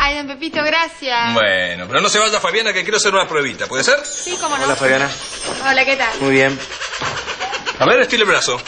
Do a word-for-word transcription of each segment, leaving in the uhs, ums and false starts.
Ay, don Pepito, gracias. Bueno, pero no se vaya, Fabiana, que quiero hacer una pruebita. ¿Puede ser? Sí, cómo no. Hola, Fabiana. Hola, ¿qué tal? Muy bien. A ver, estire el brazo.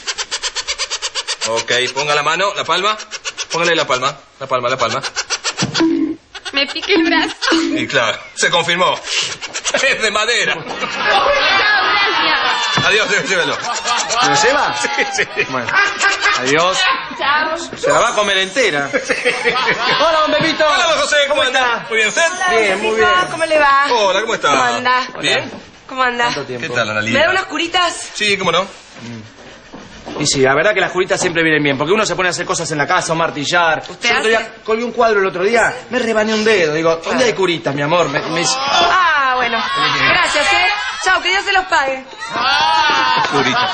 Ok, ponga la mano, la palma. Póngale la palma, la palma, la palma. Me pique el brazo. Y claro, se confirmó. Es de madera. Chao, gracias. Adiós, llévelo. ¿Me lo lleva? Sí, sí. Bueno, adiós. Chao. Se la va a comer entera. Hola, don Pepito. Hola, don José, ¿cómo, ¿Cómo anda? está? Muy bien, ¿usted? Bien, muy bien. ¿Cómo le va? Hola, ¿cómo está? ¿Cómo anda? Bien. ¿Cómo anda? ¿Cuánto tiempo? ¿Qué tal, ¿Me Analia? da unas curitas? Sí, ¿cómo no? Y sí, la verdad que las curitas siempre vienen bien, porque uno se pone a hacer cosas en la casa, o martillar. ¿Usted Yo el otro hace? día colgué un cuadro el otro día, me rebané un dedo. Digo, ¿dónde hay curitas, mi amor? Me, me dice, Ah, bueno. Gracias, ¿eh? Chao, que Dios se los pague. Curita.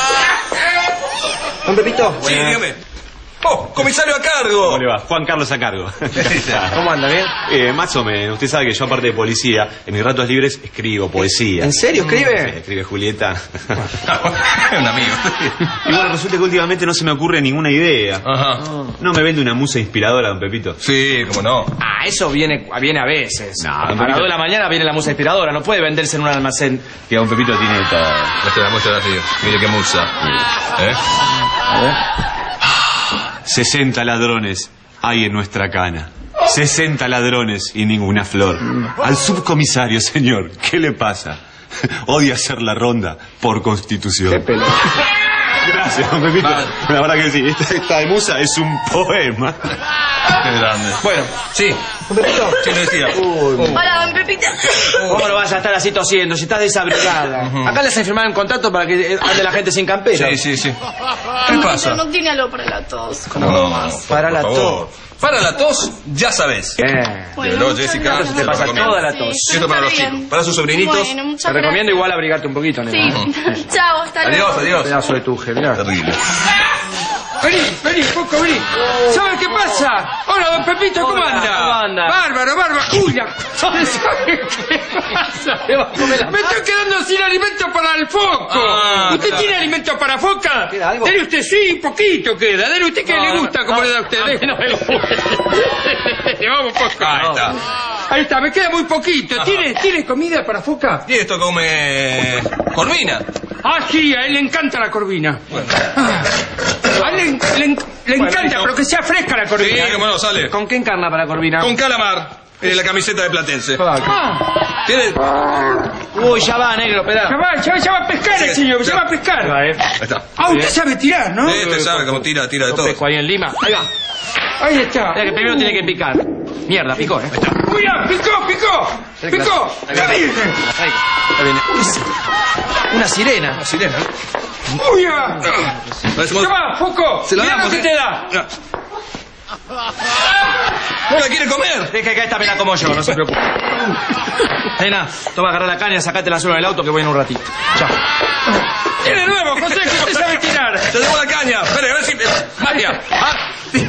don Pepito. Sí, dígame. Oh, comisario a cargo. ¿Cómo le va? Juan Carlos a cargo. ¿Cómo anda, bien? Eh, más o menos. Usted sabe que yo, aparte de policía, en mis ratos libres escribo poesía. ¿En serio escribe? Sí, escribe Julieta. Un amigo. Y bueno, resulta que últimamente no se me ocurre ninguna idea. Ajá. ¿No me vende una musa inspiradora, don Pepito? Sí, ¿cómo no? Ah, eso viene, viene a veces. No, a don las Pepito. dos de la mañana viene la musa inspiradora, no puede venderse en un almacén. Que don Pepito tiene todo. Muestra, muestra así. Mire qué musa. ¿Eh? A ver. sesenta ladrones hay en nuestra cana. sesenta ladrones y ninguna flor. Al subcomisario, señor, ¿qué le pasa? Odia hacer la ronda por constitución. Qué pelo. Gracias, don Pepito. Vale. La verdad que sí, esta, esta de musa es un poema. Qué grande. Bueno, Sí. don Pepito. Sí, lo decía. Hola, don Pepito. ¿Cómo no vas a estar así tosiendo si estás desabrigada? Acá les he firmado un contrato para que ande la gente sin campera. Sí, sí, sí. ¿Qué pasa? No tiene algo para la tos. No, Para por la favor. Para la tos, ya sabes. Bien. Llévelo, Jessica. Eso te lo pasa recomiendo. toda la tos. Y esto para los Está bien. chicos. Para sus sobrinitos. Bueno, muchas Te recomiendo gracias. igual abrigarte un poquito, nena. Sí. Chao, hasta luego. Adiós, adiós. Pedazo de tuje, mirá. Terrible. Vení, vení, Poco, vení. ¿Sabes qué pasa? Hola, don Pepito, ¿cómo Hola, anda? ¿cómo anda? Bárbaro, bárbaro. Uy, la... ¿sabe qué pasa? Me estoy quedando sin alimento para el foco. Ah, ¿Usted claro. tiene alimento para foca? ¿Queda algo? Dele usted, sí, poquito queda. Dele usted que No, le no, gusta como no, le da a usted. no, Dele. no me gusta. Vamos, Poco. Ahí está. Ahí está, me queda muy poquito. Ajá. ¿Tiene, ¿Tiene comida para foca? Y esto come corvina. Ah, sí, a él le encanta la corvina. Ah, a él le, le- le encanta, listo. pero que sea fresca la Sí, corvina. cómo no, sale. ¿Con qué encarna para Corvina? Con calamar. Mire la camiseta de Platense. Ah, ¿Tiene? Uy, ya va, negro, ya pedá. va, ya va, ya va a pescar el Sí, señor, ya. ya va a pescar. eh. Ahí está. Ah, usted sabe tirar, ¿no? Este sabe cómo tira, tira de Yo todo. pesco ahí en Lima. Ahí va. Ahí está. Mira que primero tiene que picar. Mierda, picó, ¿eh? Mira, picó, picó, picó. Ahí Ya viene. viene. Ahí. Ahí viene. Uy, una sirena. La sirena. Uy, ya. Parece Ya va, Foco. Se la Mira lo damos, que ¿eh? te da. No. ¿No la quiere comer? Deja que esta me la como yo, no se preocupe. Nena, toma, agarra la caña, sacate la suela del auto que voy en un ratito. Chao. Tiene nuevo, José, que usted sabe tirar. Se llevó la caña. Espere, a ver si... Magia. Ah, sí.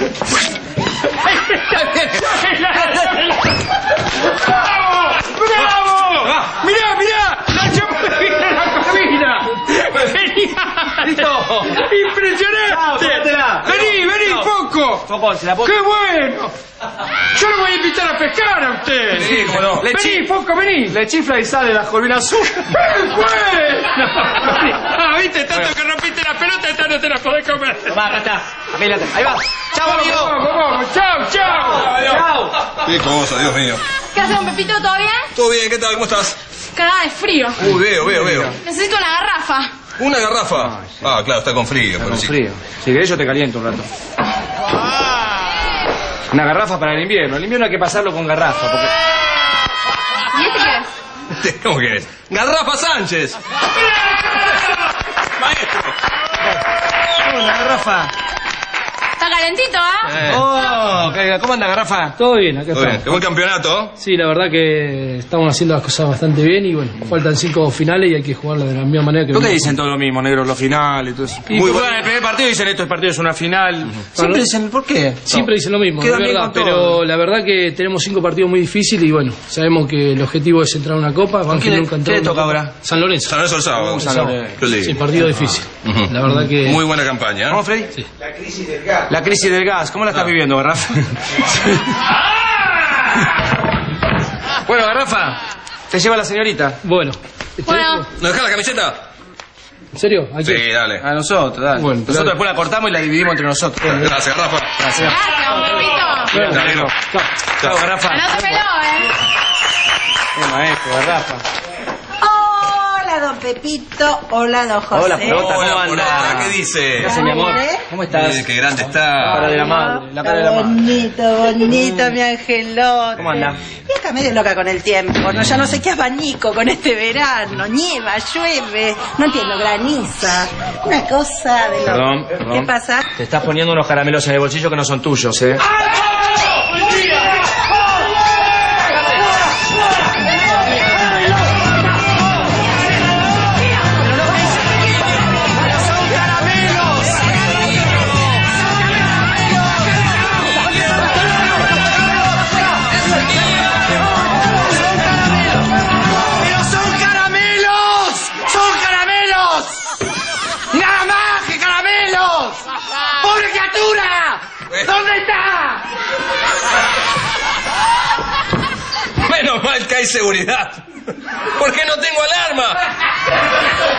¡Bravo! ¡Bravo! ¡Mirá, mirá! ¡La chapina la corvina! ¡Genial! ¡Listo! ¡Impresionante! Chao, tómatela. ¡Vení, vení, Chao. Foco! Foco, se la puedo... ¡Qué bueno! Yo lo voy a invitar a pescar a usted. Sí, cómo no. Le Vení, chi- Foco, vení. Le chifla y sale la corvina azul. ¡Qué bueno! Ah, viste, tanto que rompiste la pelota, esta no te la podés comer. Va, acá está. Acá la Ahí va. Chao, Vamos, amigo. vamos, vamos. Chao, chao. Chao. Qué cosa, Dios mío. ¿Qué haces, don Pepito? ¿Todo bien? ¿Todo bien? ¿Qué tal? ¿Cómo estás? Cagada de frío. Uy, veo, veo, veo. Necesito una garrafa. ¿Una garrafa? Ay, sí. Ah, claro, está con frío. Con pobrecito. frío. Si querés yo te caliento un rato. Una garrafa para el invierno. El invierno hay que pasarlo con garrafa. Porque... ¿Y este qué es? ¿Cómo que es? ¡Garrafa Sánchez! ¡Maestro! Una garrafa. Está calentito, ¿ah? Eh, Oh, ¿qué- ¿cómo anda, garrafa? Todo bien, acá todo bien. estamos. Qué buen campeonato. Sí, la verdad que estamos haciendo las cosas bastante bien y bueno, faltan cinco finales y hay que jugarla de la misma manera que... ¿Por qué venimos. dicen todo lo mismo, negro? Los finales y todo eso. Y Muy por- bueno. En el primer partido dicen esto, el partido es una final. Siempre dicen, ¿por qué? Siempre dicen lo mismo, es Quedan bien verdad, con pero todo. la verdad que tenemos cinco partidos muy difíciles y bueno, sabemos que el objetivo es entrar a una copa. Banfield quién le- nunca entró quién le a una toca copa. ahora? San Lorenzo. San Lorenzo el sábado. Uh, San Lorenzo. Qué lindo. Sí, partido difícil. Ujú. La verdad que... Muy buena campaña. ¿eh? ¿Cómo, Freddy? Sí. La crisis del gas. ¿Cómo la estás viviendo, garrafa? Bueno, Garrafa, te lleva la señorita. Bueno. Bueno, ¿Nos dejás la camiseta? ¿En serio? ¿A quién? Sí, dale. A nosotros, dale. Bueno, nosotros dale. después la cortamos y la dividimos entre nosotros. Gracias, Rafa. Gracias. gracias, don Pepito. Bueno, Dale, no. chao. Chao, Garrafa. Anótamelo, ¿eh? Qué maestro, Garrafa. Hola, don Pepito. Hola, don José. Hola, Pelota, ¿cómo Hola, anda? Polota, ¿qué dice? ¿Qué hace, mi amor? ¿Eh? ¿Cómo estás? Eh, Qué grande La cara de está. la madre, la cara de la madre. Bonito, bonito, mi angelote. ¿Cómo anda? Y acá medio loca con el tiempo, ¿no? Ya no sé qué abanico con este verano. Nieva, llueve, no entiendo, graniza. Una cosa de loco. Perdón, perdón. ¿Qué pasa? Te estás poniendo unos caramelos en el bolsillo que no son tuyos, ¿eh? ¡Pero son caramelos! ¡Son caramelos! ¡Nada más que caramelos! ¡Pobre criatura! ¿Dónde está? Menos mal que hay seguridad. Porque no tengo alarma.